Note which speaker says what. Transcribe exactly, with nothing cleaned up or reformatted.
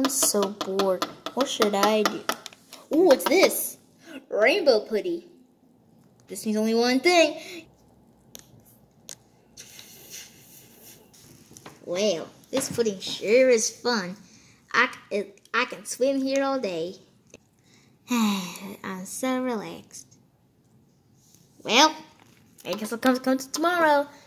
Speaker 1: I'm so bored. What should I do? Ooh, what's this? Rainbow Putty. This means only one thing. Well, this pudding sure is fun. I, it, I can swim here all day. I'm so relaxed. Well, I guess I'll come, come to tomorrow.